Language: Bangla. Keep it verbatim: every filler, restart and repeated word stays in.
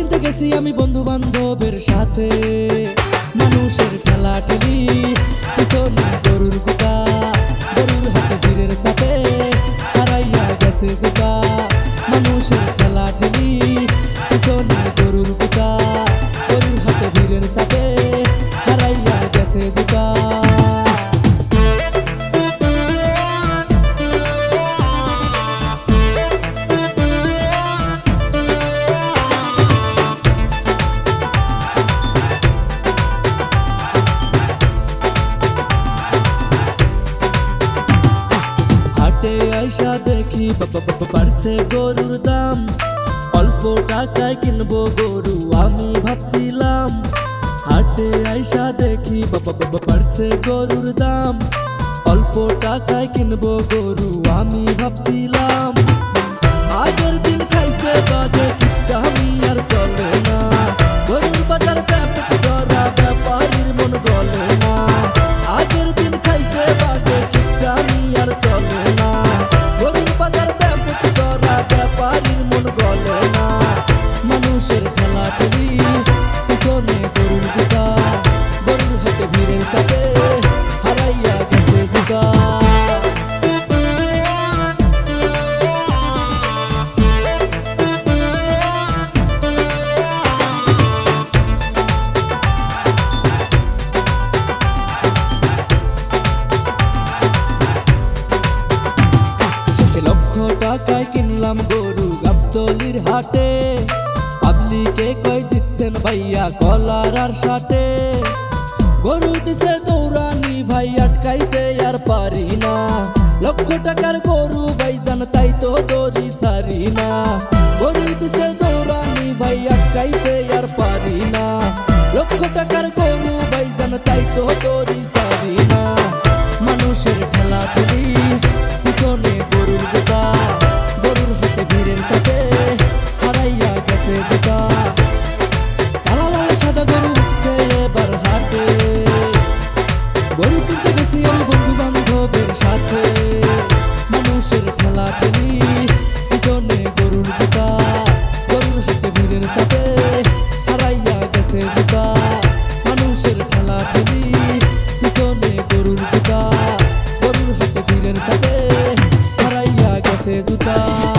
কিনতে গেছি আমি বন্ধু বান্ধবের সাথে, মানুষের ঠেলা ঠেলি পিছনে গরুর কুটা, গরুর হাতে ভিড়ের চাপে হারাইয়া গেছে জুতা। মানুষের ঠেলা ঠেলি পিছনে গরুর কুটা, গরুর হাতে ভিড়ের চাপে হারাইয়া গেছে জুতা। আইসা দেখি বাড়ছে গরুর দাম, অল্প টাকায় কিনবো গরু আমি ভাবছিলাম। হাটে আইসা দেখি বাড়ছে গরুর দাম, অল্প টাকায় কিনবো গরু আমি ভাবছিলাম। আগের দিন খাইছে বাজে কিটা আমি আর চলে না, গরুর বাজার ব্যাপক জরা ব্যাপারীর মন গলে না। আগের দিন খাইছে বাজে কিটা আমি আর চলে না, গরুর বাজার ব্যাপক জরা ব্যাপারীর মন গলে না। মানুষের ঠেলা ঠেলি পিছনে গরুর কুটা, গরুর হাতে ভিড়ের চাপে হারাইয়া গেছে জুতা। টাকায় কিনলাম গরু গাবতলির হাটে, পাবলিকে কই দিচ্ছেন ভাইয়া কলার আর শাটে। গরু দিছে দৌড়ানি ভাই আটকাইতে আর পারি না, লক্ষ টাকার গরু ভাইজান তাই তো দড়ি সারি না। গরু দিছে দৌড়ানি ভাই আটকাইতে আর পারি না, লক্ষ টাকার গরু ভাইজান তাই তো দড়ি সারি না। মানুষের ঠেলা ঠেলি পিছনে গরুর গোটা, গরুর হাতে ভিড়ের চাপে হারাইয়া গেছে জুতা। কালা লাল সাদা গরু উঠছে এবার হাটে, গরু কিনতে গেছি আমি বন্ধু বান্ধবের সাথে। মানুষের ঠেলা ঠেলি পিছনে গরুর গোটা, গরুর হাতে ভিড়ের চাপে হারাইয়া গেছে জুতা। মানুষের ঠেলা ঠেলি পিছনে গরুর গোটা, গরুর হাতে ভিড়ের চাপে হারাইয়া গেছে জুতা।